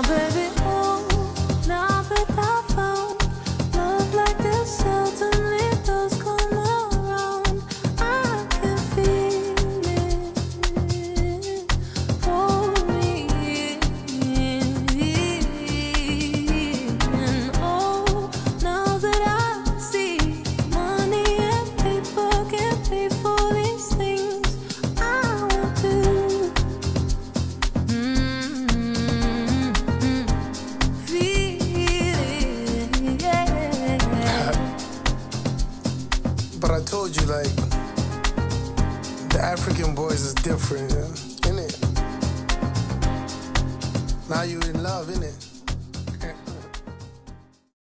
baby, oh, now that I found love like this certainly does come around. I can feel it for me. And oh, now that I see money and paper can pay for these things, I want to But I told you, like, the African boys is different, innit? Now you in love, innit?